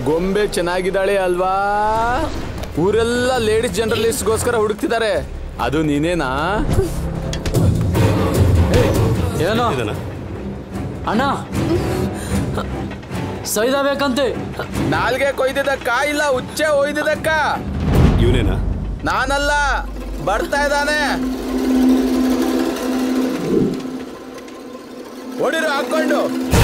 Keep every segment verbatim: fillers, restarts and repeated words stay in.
ಗೊಂಬೆ ಚೆನ್ನಾಗಿದ್ದಾಳೆ ಅಲ್ವಾ? ಊರೆಲ್ಲ ಲೇಡೀಸ್ ಜರ್ನಲಿಸ್ಟ್ಗೋಸ್ಕರ ಹುಡುಕ್ತಿದ್ದಾರೆ. ಅದು ನೀನೇನಾ? ಏನೋ ಅಣ್ಣ ಸೈದಾ ಬೇಕಂತೆ. ನಾಲ್ಗೆ ಕೊಯ್ದಿದ್ದಕ್ಕ ಇಲ್ಲ ಉಚ್ಚೆ ಒಯ್ದಿದ್ದಕ್ಕ? ಇವನೇನಾ? ನಾನಲ್ಲ, ಬರ್ತಾ ಇದ್ದಾನೆ. ಹೊಡಿರು ಹಾಕೊಂಡು.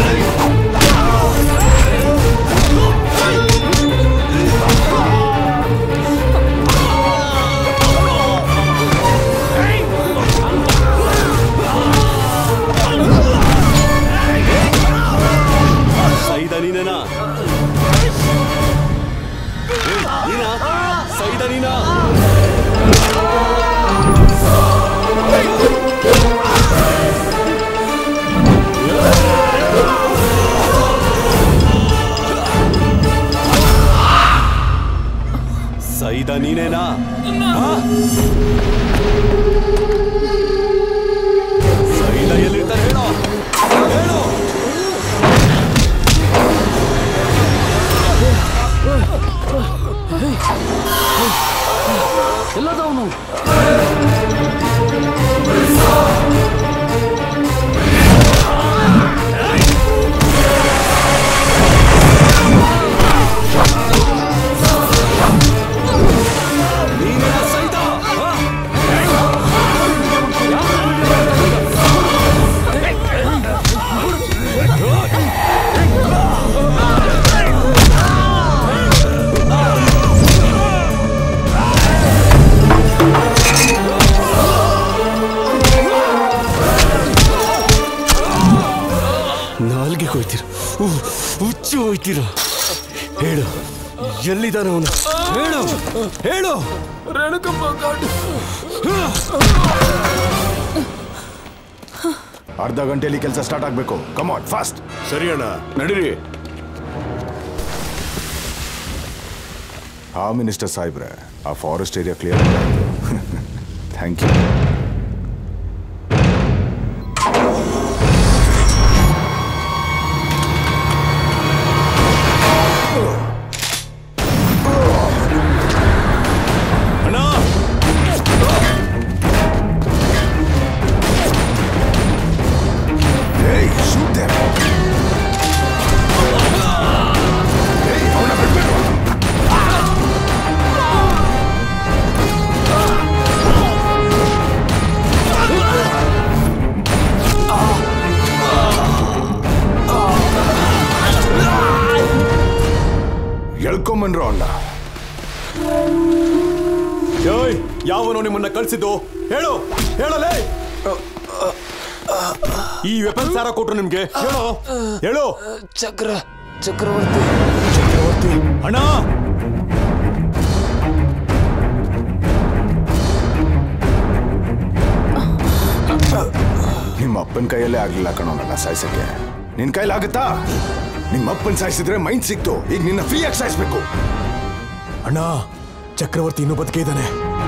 ಸೈದಾ ನೀನೇನಾ? ನೀನಾ? ಸೈದಾ ನೀನಾ? ಸೈದಾ ನೀನೇನಾ? ಸೈದಾ ಎಲ್ಲಿರ್ತಾರೆ ಹೇಳೋ, ಹೇಳೋ. ಎಲ್ಲದವನು ನಾಲ್ಗೆ ಕೊಯ್ತೀರ, ಹುಚ್ಚು ಹೋಯ್ತೀರ. ಹೇಳು, ಎಲ್ಲಿದ್ದಾನೆ ಅವನು? ಹೇಳು, ಹೇಳು. ಅರ್ಧ ಗಂಟೆಯಲ್ಲಿ ಕೆಲಸ ಸ್ಟಾರ್ಟ್ ಆಗಬೇಕು. Come on fast. ಸರಿ ಅಣ್ಣ, ನಡೀರಿ. ಹಾ ಮಿನಿಸ್ಟರ್ ಸಾಹೇಬ್ರೆ, ಆ forest area clear. Thank you. ಎಳ್ಕೊಂಬನ್ರೋ ಅಣ್ಣ. ಯಾವನೋ ನಿಮ್ಮನ್ನ ಕಳ್ಸಿದ್ದು? ಹೇಳು, ಹೇಳಲೇ. ಈ ವೆಪನ್ಸ್ ಯಾರ ಕೊಟ್ರು ನಿಮ್ಗೆ? ಹೇಳು, ಹೇಳು. ಚಕ್ರ ಚಕ್ರವರ್ತಿ ಚಕ್ರವರ್ತಿ ಅಣ್ಣ. ನಿಮ್ಮ ಅಪ್ಪನ ಕೈಯಲ್ಲೇ ಆಗ್ಲಿಲ್ಲ ಕಣೋ ನನ್ನ ಸಾಯಿಸಕ್ಕೆ. ನಿನ್ ಕೈಲಾಗುತ್ತಾ? ನಿಮ್ಮ ಅಪ್ಪನ್ ಸಾಯಿಸಿದ್ರೆ ಮೈಂಡ್ ಸಿಕ್ತು. ಈಗ ನಿನ್ನ ಫ್ರೀಯಾಗಿ ಸಾಯಿಸ್ಬೇಕು. ಅಣ್ಣ, ಚಕ್ರವರ್ತಿ ಇನ್ನೂ ಬದುಕೇ ಇದ್ದಾನೆ.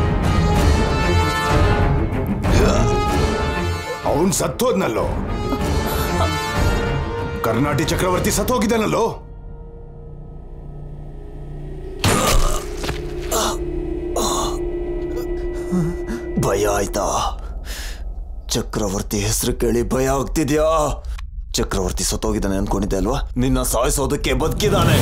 ಅವನ್ ಸತ್ತೋದ್ನಲ್ಲೋ. ಕರ್ನಾಟಿ ಚಕ್ರವರ್ತಿ ಸತ್ತೋಗಿದ್ದಾನಲ್ಲೋ. ಭಯ ಆಯ್ತಾ? ಚಕ್ರವರ್ತಿ ಹೆಸರು ಕೇಳಿ ಭಯ ಆಗ್ತಿದ್ಯಾ? ಚಕ್ರವರ್ತಿ ಸತ್ತೋಗಿದ್ದಾನೆ ಅನ್ಕೊಂಡಿದ್ದೆ ಅಲ್ವಾ? ನಿನ್ನ ಸಾಯಿಸೋದಕ್ಕೆ ಬದುಕಿದ್ದಾನೆ.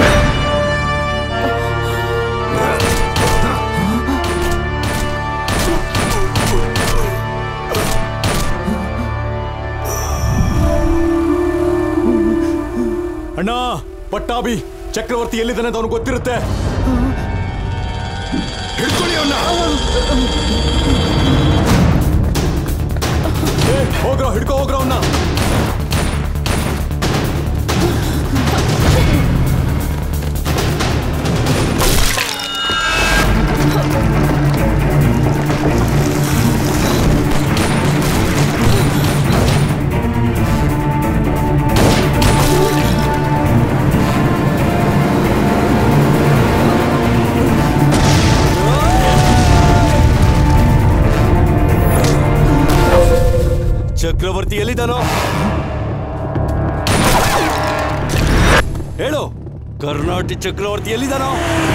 ಅಣ್ಣ, ಪಟ್ಟಾಭಿ ಚಕ್ರವರ್ತಿ ಎಲ್ಲಿದ್ದಾನೆ ಅಂತ ಅವನು ಗೊತ್ತಿರುತ್ತೆ. ಹಿಡ್ಕೊಳ್ಳಿ ಅವನ್ನ. ಹೋಗ್ರೋ, ಹಿಡ್ಕೋ ಹೋಗ್ರೋ ಅವನ್ನ. ಚಕ್ರವರ್ತಿ ಎಲ್ಲಿದ್ದಾನೋ? ಹೇಳು, ಕರ್ನಾಟಕ ಚಕ್ರವರ್ತಿ ಎಲ್ಲಿದ್ದಾನೋ?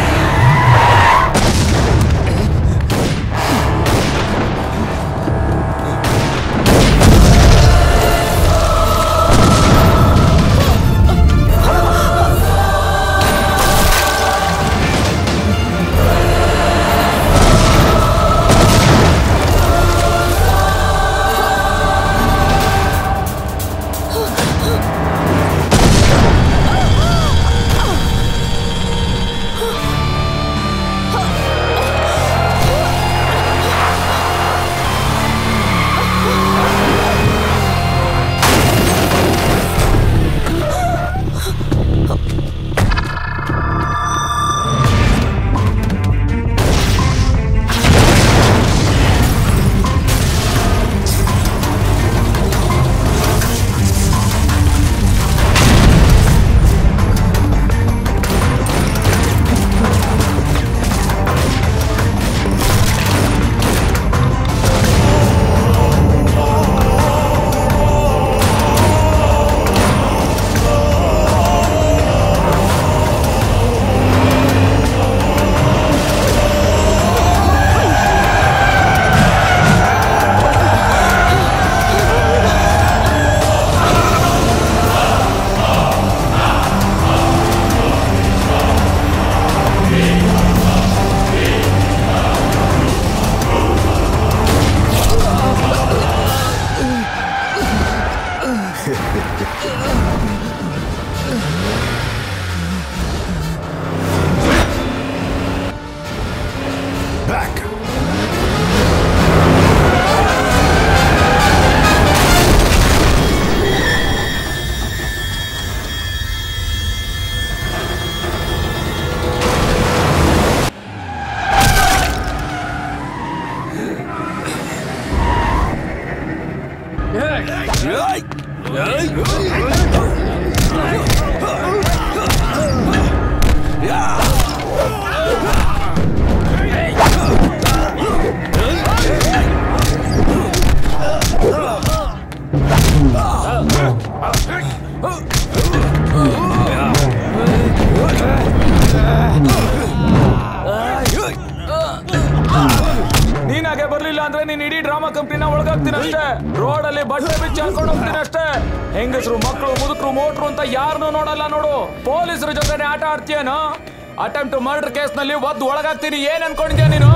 ನೀನಾಗೆ ಬರ್ಲಿಲ್ಲ ಅಂದ್ರೆ ನೀನ್ ಇಡೀ ಡ್ರಾಮಾ ಕಂಪ್ನಿನ ಒಳಗಾಗ್ತೀನಿ ಅಷ್ಟೇ. ರೋಡ್ ಅಲ್ಲಿ ಬಟ್ಟೆ ಬಿಚ್ಚಿ ಹಾಕೊಂಡು ಹೋಗ್ತೀನಿ ಅಷ್ಟೇ. ಹೆಂಗಸರು, ಮಕ್ಕಳು, ಮುದುಕರು, ಮೋಟ್ರು ಅಂತ ಯಾರನ್ನೂ ನೋಡಲ್ಲ ನೋಡು. ಪೊಲೀಸರ ಜೊತೆನೆ ಆಟ ಆಡ್ತೀಯೇನೋ? ಅಟೆಂಪ್ಟ್ ಮರ್ಡರ್ ಕೇಸ್ ನಲ್ಲಿ ಒದ್ದು ಒಳಗಾಗ್ತೀನಿ. ಏನ್ ಅನ್ಕೊಂಡಿದ್ಯಾ ನೀನು?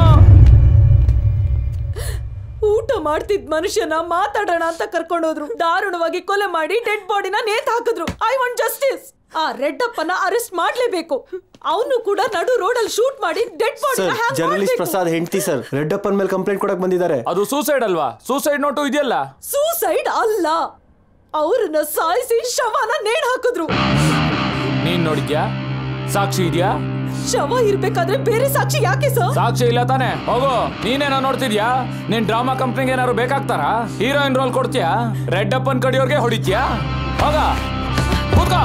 ಊಟ ಮಾಡ್ತಿದ್ ಮನುಷ್ಯನ ಮಾತಾಡೋಣ ಅಂತ ಕರ್ಕೊಂಡೋದ್ರು, ದಾರುಣವಾಗಿ ಕೊಲೆ ಮಾಡಿ ಡೆಡ್ ಬಾಡಿನ ನೇತ್ ಹಾಕಿದ್ರು. I want justice. ಆ ರೆಡ್ಡಪ್ಪನ ಅರೆಸ್ಟ್ ಮಾಡ್ಲೇಬೇಕು. ಅವನು ಕೂಡ ನಡು ರೋಡಲ್ಲಿ ಶೂಟ್ ಮಾಡಿ ಡೆಡ್ ಬಾಡಿ. ಜರ್ನಲಿಸ್ಟ್ ಪ್ರಸಾದ್ ಹೆಂಡತಿ ಸರ್ ರೆಡ್ಡಪ್ಪನ ಮೇಲೆ ಕಂಪ್ಲೇಂಟ್ ಕೊಡಕ್ ಬಂದಿದ್ದಾರೆ. ಅದು ಸೂಸೈಡ್ ಅಲ್ವಾ? ಸೂಸೈಡ್ ನೋಟು ಇದೆಯಲ್ಲ. ಸೂಸೈಡ್ ಅಲ್ಲ, ಅವ್ರನ್ನ ಸಾಯಿಸಿ ಶವನ ನೇಣ್ ಹಾಕಿದ್ರು. ನೀನ್ ನೋಡಿದ್ಯಾ? ಸಾಕ್ಷಿ ಇದೆಯಾ? ಶವ ಇರ್ಬೇಕಾದ್ರೆ ಬೇರೆ ಸಾಕ್ಷಿ ಯಾಕೆ ಸರ್? ಸಾಕ್ಷಿ ಇಲ್ಲ ತಾನೆ? ಹೋಗೋ, ನೀನೇನೋ ನೋಡ್ತಿದ್ಯಾ? ನೀನ್ ಡ್ರಾಮಾ ಕಂಪ್ನಿಗೆ ಏನಾದ್ರು ಬೇಕಾಗ್ತಾರಾ? ಹೀರೋಯಿನ್ ರೋಲ್ ಕೊಡ್ತೀಯಾ? ರೆಡ್ಡಪ್ಪನ್ ಕಡಿಯೋರ್ಗೆ ಹೊಡಿತ್ಯಾ? ಹೋಗ ಕೂತ್ಕೋ.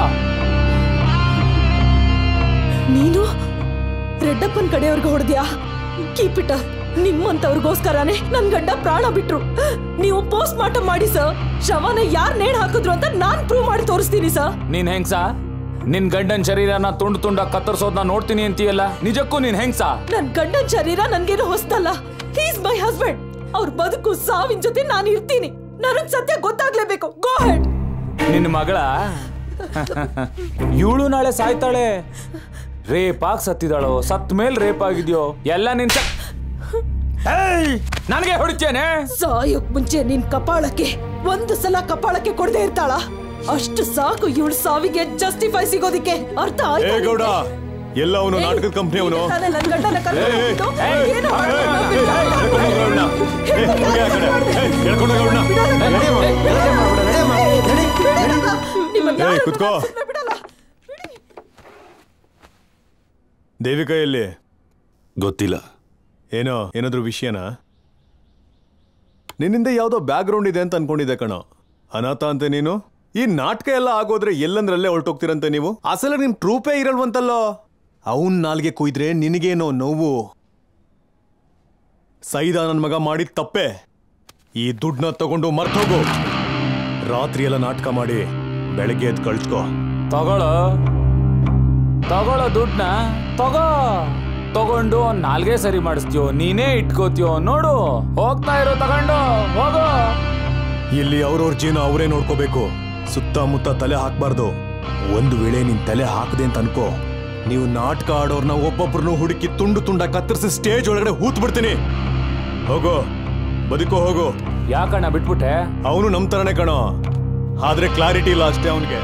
ನೀನು ರೆಡ್ಡಪ್ಪನ್ ಕಡೆಯವ್ರಿಗೆ ಹೊಡೆದ್ಯಾ? Keep it. ನಿಮ್ಮಂತವ್ರಿಗೋಸ್ಕರನೇ ನನ್ ಗಂಡ ಪ್ರಾಣ ಬಿಟ್ರು. ನೀವು ಪೋಸ್ಟ್ ಮಾರ್ಟಮ್ ಮಾಡಿ ಸರ್. ಶವನ ಯಾರ್ ನೇಣ್ ಹಾಕಿದ್ರು ಅಂತ ನಾನ್ ಪ್ರೂವ್ ಮಾಡಿ ತೋರಿಸ್ತೀನಿ ಸರ್. ನೀನ್ ಹೆಂಗ್ಸ? ನಿನ್ ಗಂಡನ್ ಶರೀರನ ತುಂಡು ತುಂಡ ಕತ್ತರಿಸೋದ್ನ ನೋಡ್ತೀನಿ ಅಂತೀಯಲ್ಲ, ನಿಜಕ್ಕೂ ನೀನ್ ಹೆಂಗ್ಸ? ನನ್ ಗಂಡನ್ ಶರೀರ ನನ್ಗೇನು ಹೊಸ್ತಲ್ಲ. He is my husband. ಅವ್ರ ಬದುಕು ಸಾವಿನ ಜೊತೆ ನಾನು ಇರ್ತೀನಿ. ನನಗ್ ಸತ್ಯ ಗೊತ್ತಾಗ್ಲೇಬೇಕು. ಗೋ ಹೆಡ್. ನಿನ್ ಮಗಳ ಇವಳು ನಾಳೆ ಸಾಯ್ತಾಳೆ. ರೇಪ್ ಆಗಿ ಸತ್ತಿದಾಳೋ, ಸತ್ ಮೇಲ್ ರೇಪ್ ಆಗಿದ್ಯೋ ಎಲ್ಲ ನಿನ್ ನನಗೆ ಹೊಡಿತೇನೆ. ಸಾಯೋಕ್ ಮುಂಚೆ ನಿನ್ ಕಪಾಳಕ್ಕೆ ಒಂದು ಸಲ ಕಪಾಳಕ್ಕೆ ಕೊಡದೆ ಇರ್ತಾಳ. ಅಷ್ಟು ಸಾಕು ಇವಳು ಸಾವಿಗೆ ಜಸ್ಟಿಫೈ ಸಿಗೋದಿಕ್ಕೆ. ಅರ್ಥ ಆಯ್ತಾ? ಎಲ್ಲ ಅವನು ನಾಟಕದ ಕಂಪ್ನಿ ಅವನು. ಕುತ್ಕೋ. ದೇವಿಕಾ ಎಲ್ಲಿ? ಗೊತ್ತಿಲ್ಲ. ಏನೋ ಏನಾದ್ರು ವಿಷಯನಾ? ನಿನ್ನಿಂದ ಯಾವ್ದೋ ಬ್ಯಾಕ್ ಗ್ರೌಂಡ್ ಇದೆ ಅಂತ ಅನ್ಕೊಂಡಿದ್ದೆ ಕಣೋ. ಅನಾಥ ಅಂತೆ ನೀನು. ಈ ನಾಟಕ ಎಲ್ಲ ಆಗೋದ್ರೆ ಎಲ್ಲಂದ್ರಲ್ಲೇ ಹೊರಟೋಗ್ತಿರಂತೆ ನೀವು. ಅಸಲ ನಿಮ್ ಟ್ರೂಪೇ ಇರಲ್ವಂತಲ್ಲೋ. ಅವನ್ ನಾಲ್ಗೆ ಕುಯ್ದ್ರೆ ನಿನಗೇನೋ ನೋವು. ಸೈದಾ ನನ್ ಮಗ ಮಾಡಿದ ತಪ್ಪೆ. ಈ ದುಡ್ಡನ್ನ ತಗೊಂಡು ಮರ್ತೋಗು. ರಾತ್ರಿ ಎಲ್ಲ ನಾಟಕ ಮಾಡಿ ಬೆಳಗ್ಗೆ ಎದ್ದು ಕಳ್ಸ್ಕೋ. ತಗೊಳ್ಳೋ. ತಗೊಳ್ಳೋ ದುಡ್ಡನ್ನ ತಗೋ. ತಗೊಂಡು ನಾಲ್ಗೆ ಸರಿ ಮಾಡಿಸ್ತೀಯೋ ನೀನೇ ಇಟ್ಕೋತೀಯೋ ನೋಡು. ಹೋಗ್ತಾ ಇರೋ ತಗೊಂಡು ಹೋಗೋ. ಇಲ್ಲಿ ಅವ್ರವ್ರ ಜೀವನ ಅವರೇ ನೋಡ್ಕೋಬೇಕು. ಸುತ್ತಮುತ್ತ ತಲೆ ಹಾಕ್ಬಾರ್ದು. ಒಂದು ವೇಳೆ ನೀನ್ ತಲೆ ಹಾಕದೆ ಅಂತ ಅನ್ಕೋ, ನೀವು ನಾಟಕ ಆಡೋರ್ನ ಒಬ್ಬೊಬ್ರನ್ನು ಹುಡುಕಿ ತುಂಡು ತುಂಡ ಕತ್ತರಿಸಿ ಸ್ಟೇಜ್ ಒಳಗಡೆ ಹೂತ್ ಬಿಡ್ತೀನಿ. ಹೋಗೋ, ಬದುಕೋ ಹೋಗೋ. ಯಾಕಣ್ಣ ಬಿಟ್ಬಿಟ್ಟೆ? ಅವನು ನಮ್ ತರನೇ ಕಣೋ, ಆದ್ರೆ ಕ್ಲಾರಿಟಿ ಇಲ್ಲ ಅಷ್ಟೇ ಅವನಿಗೆ.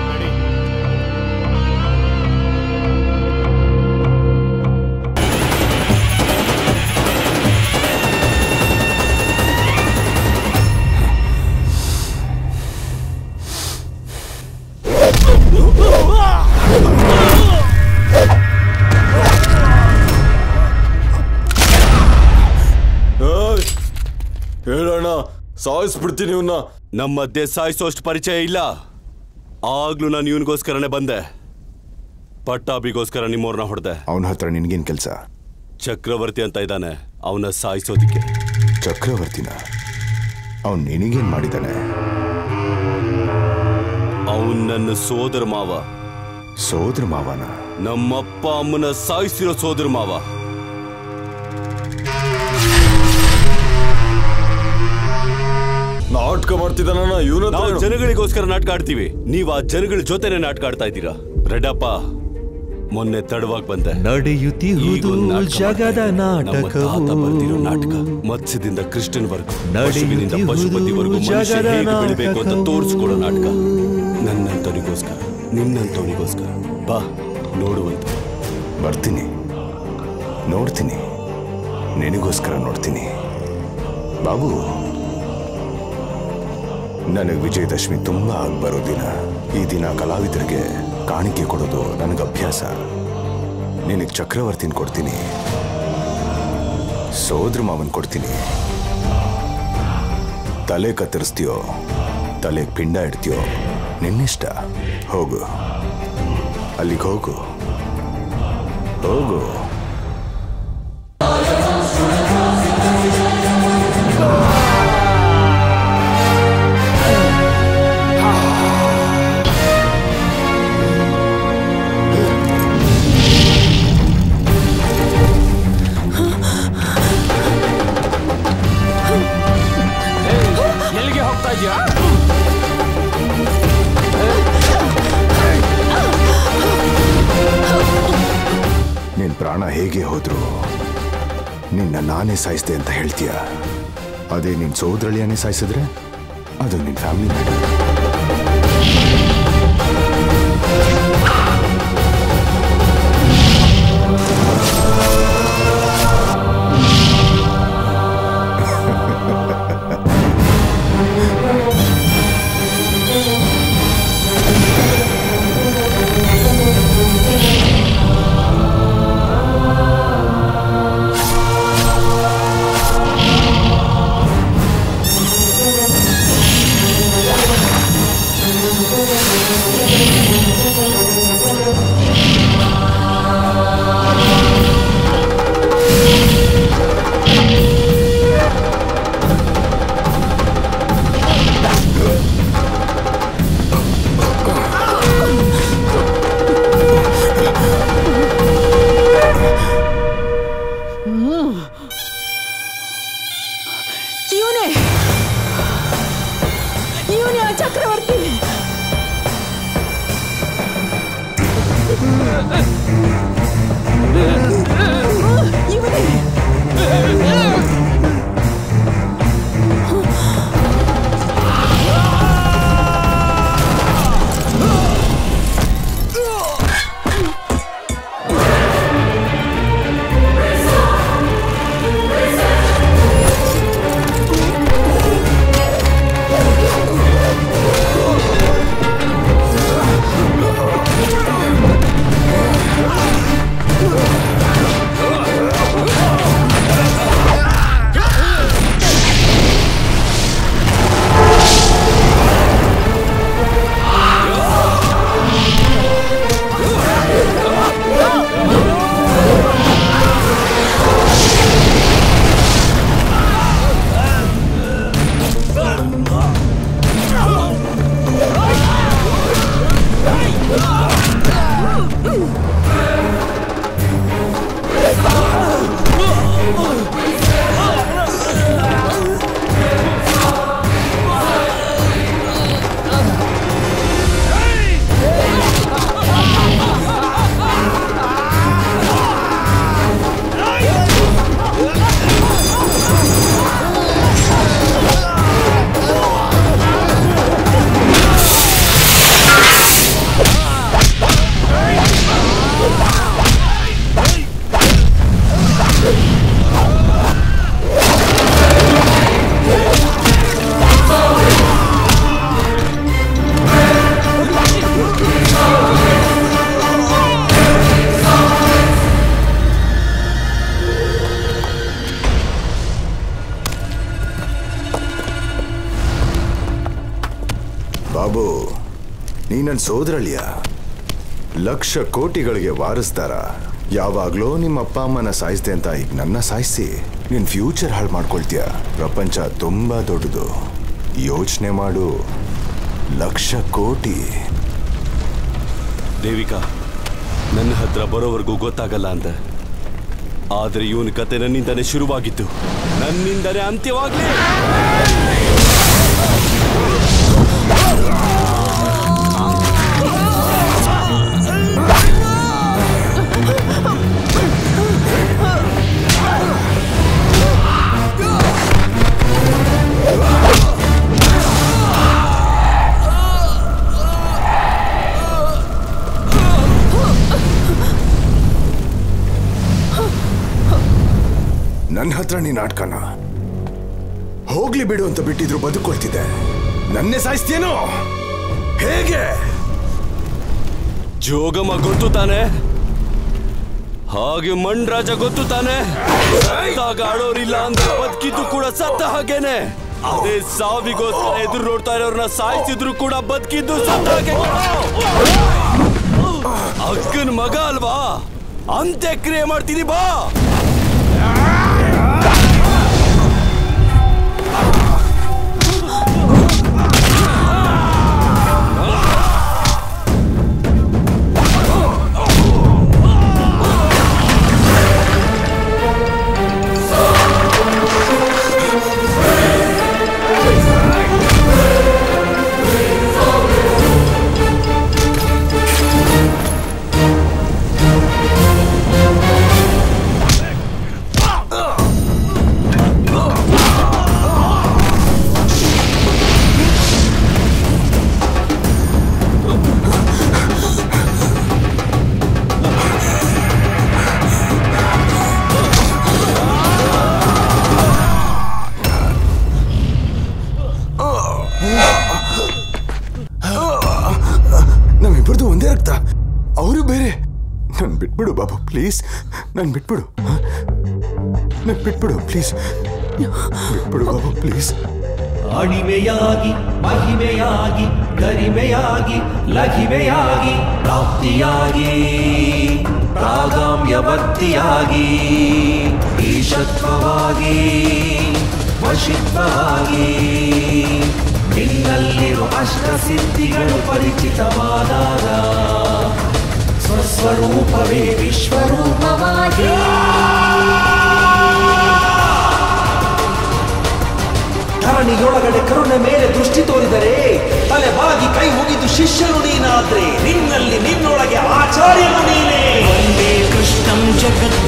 ಹೇಳೋಣ, ಸಾಯಿಸ್ಬಿಡ್ತೀನಿ ಇವನ್ನ. ನಮ್ಮ ಮಧ್ಯೆ ಸಾಯಿಸೋಷ್ಟು ಪರಿಚಯ ಇಲ್ಲ. ಆಗ್ಲೂ ನಾನು ಇವನಿಗೋಸ್ಕರನೇ ಬಂದೆ. ಪಟ್ಟಾಭಿಗೋಸ್ಕರ ನಿಮ್ಮವ್ರನ್ನ ಹೊಡೆದೆ. ಅವನ ಹತ್ರ ನಿನ್ಗೇನ್ ಕೆಲ್ಸ? ಚಕ್ರವರ್ತಿ ಅಂತ ಇದ್ದಾನೆ, ಅವನ ಸಾಯಿಸೋದಿಕ್ಕೆ. ಚಕ್ರವರ್ತಿನ? ಅವನ್ ನಿನಗೇನ್ ಮಾಡಿದಾನೆ? ಅವನ್ ನನ್ನ ಸೋದರ ಮಾವ. ಸೋದರ ಮಾವನ? ನಮ್ಮಪ್ಪ ಅಮ್ಮನ ಸಾಯಿಸಿರೋ ಸೋದರ ಮಾವ. ನಾಟಕ ಮಾಡ್ತಿದ್ದಾನ ಇವನು. ನಾವು ಜನಗಳಿಗೋಸ್ಕರ ನಾಟಕ ಆಡ್ತೀವಿ, ನೀವ್ ಆ ಜನಗಳ ಜೊತೆನೆ ನಾಟಕ ಆಡ್ತಾ ಇದ್ದೀರಾ. ರೆಡ್ಡಪ್ಪ, ಮೊನ್ನೆ ತಡವಾಗಿ ಬಂದೆ. ನಡೆಯುತ್ತಿರುವುದು ಜಗದ ನಾಟಕವು. ಬರ್ದಿರೋ ನಾಟಕ ಮತ್ಸ್ಯದಿಂದ ಕೃಷ್ಣನ್ವರೆಗೂ, ಪಶುವಿನಿಂದ ಪಶುಪತಿವರೆಗೂ ಮನುಷ್ಯ ಹೇಗೆ ಬೆಳಿಬೇಕು ಅಂತ ತೋರಿಸ್ಕೊಡೋ ನಾಟಕ. ನನ್ನಂತವನಿಗೋಸ್ಕರ, ನಿನ್ನಂತವನಿಗೋಸ್ಕರ. ಬಾ ನೋಡುವಂತ. ಬರ್ತೀನಿ, ನೋಡ್ತೀನಿ, ನಿನಗೋಸ್ಕರ ನೋಡ್ತೀನಿ. ಬಾಬು, ನನಗೆ ವಿಜಯದಶಮಿ ತುಂಬಾ ಆಗಿ ಬರೋ ದಿನ. ಈ ದಿನ ಕಲಾವಿದರಿಗೆ ಕಾಣಿಕೆ ಕೊಡೋದು ನನಗೆ ಅಭ್ಯಾಸ. ನಿನಗೆ ಚಕ್ರವರ್ತಿನ ಕೊಡ್ತೀನಿ, ಸೋದರ ಮಾವನ್ ಕೊಡ್ತೀನಿ. ತಲೆ ಕತ್ತರಿಸ್ತೀಯೋ, ತಲೆ ಪಿಂಡ ಇಡ್ತೀಯೋ ನಿನ್ನಿಷ್ಟ. ಹೋಗು, ಅಲ್ಲಿಗೆ ಹೋಗು, ಹೋಗು. ಎಲ್ಲಿಗೆ ಹೋಗ್ತಾ ಇದೀಯಾ? ನಿನ್ ಪ್ರಾಣ ಹೇಗೆ ಹೋದ್ರು ನಿನ್ನ ನಾನೇ ಸಾಯಿಸ್ದೆ ಅಂತ ಹೇಳ್ತೀಯ. ಅದೇ ನಿನ್ ಸೋದರಳಿಯನ್ನೇ ಸಾಯಿಸಿದ್ರೆ ಅದು ನಿನ್ ಫ್ಯಾಮಿಲಿ ಮ್ಯಾಟರ್. ಚಕ್ರವರ್ತಿ ನನ್ನ ಸೋದರಳಿಯ ಲಕ್ಷ ಕೋಟಿಗಳಿಗೆ ವಾರಿಸ್ತಾರ ಯಾವಾಗ್ಲೋ ನಿಮ್ಮ ಅಪ್ಪ ಅಮ್ಮನ ಸಾಯಿಸ್ದೆ ಅಂತ ಈಗ ನನ್ನ ಸಾಯಿಸಿ ನಿನ್ ಫ್ಯೂಚರ್ ಹಾಳು ಮಾಡ್ಕೊಳ್ತೀಯ. ಪ್ರಪಂಚ ತುಂಬಾ ದೊಡ್ಡದು, ಯೋಚನೆ ಮಾಡು. ಲಕ್ಷ ಕೋಟಿ. ದೇವಿಕಾ, ನನ್ನ ಹತ್ರ ಬರೋವರೆಗೂ ಗೊತ್ತಾಗಲ್ಲ ಅಂದ, ಆದ್ರೆ ಇವನ ಕತೆ ನನ್ನಿಂದನೇ ಶುರುವಾಗಿತ್ತು, ನನ್ನಿಂದನೇ ಅಂತ್ಯವಾಗ್ಲಿ. ನನ್ನ ಹತ್ರ ನೀ ನಾಟಕನ ಹೋಗ್ಲಿ ಬಿಡು ಅಂತ ಬಿಟ್ಟಿದ್ರು ಬದುಕೊಳ್ತಿದ್ದೆ. ನನ್ನೇ ಸಾಯಿಸ್ತೀಯೇನೋ? ಹೇಗೆ? ಜೋಗಮ್ಮ ಗೊತ್ತು ತಾನೆ, ಹಾಗೆ ಮಂಡ್ರಾಜ ಗೊತ್ತು ತಾನೆ. ಸತ್ತಾಗ ಆಡೋರಿಲ್ಲ ಅಂದ್ರೆ ಬದುಕಿದ್ದು ಕೂಡ ಸತ್ತ ಹಾಗೇನೆ. ಅದೇ ಸಾವಿಗೋಸ್ಕರ ಎದುರು ನೋಡ್ತಾ ಇರೋರ್ನ ಸಾಯಿಸಿದ್ರು ಕೂಡ ಬದುಕಿದ್ದು ಸತ್ತ ಹಾಗೆ. ಅಕ್ಕನ ಮಗ ಅಲ್ವಾ, ಅಂತ್ಯಕ್ರಿಯೆ ಮಾಡ್ತೀನಿ ಬಾ. ಬಿಟ್ಬಿಡು ಬಾಬು ಪ್ಲೀಸ್, ನನ್ ಬಿಟ್ಬಿಡು, ನನ್ ಬಿಟ್ಬಿಡು ಪ್ಲೀಸ್, ಬಿಟ್ಬಿಡು ಬಾಬು ಪ್ಲೀಸ್. ಅಣಿಮೆಯಾಗಿ ಮಹಿಮೆಯಾಗಿ ಗರಿಮೆಯಾಗಿ ಲಘಿಮೆಯಾಗಿ ಪ್ರಾಪ್ತಿಯಾಗಿ ಪ್ರಾಗಾಮ್ಯವರ್ತಿಯಾಗಿ ಈಶತ್ವವಾಗಿ ವಶಿತ್ವವಾಗಿ ನಿನ್ನಲ್ಲಿರುವ ಅಷ್ಟಸಿದ್ಧಿಗಳು ಪರಿಚಿತವಾದಾಗ ಸ್ವಸ್ವರೂಪವೇ ವಿಶ್ವರೂಪವಾಗಿ ಧರಣಿಯೊಳಗಡೆ ಕರುಣೆ ಮೇಲೆ ದೃಷ್ಟಿ ತೋರಿದರೆ ತಲೆ ಬಾಗಿ ಕೈ ಮುಗಿದು ಶಿಷ್ಯನು ನೀನಾದ್ರೆ ನಿನ್ನಲ್ಲಿ ನಿನ್ನೊಳಗೆ ಆಚಾರ್ಯನು ನೀನೇ. ವಂದೇ ಕೃಷ್ಣಂ ಜಗತ್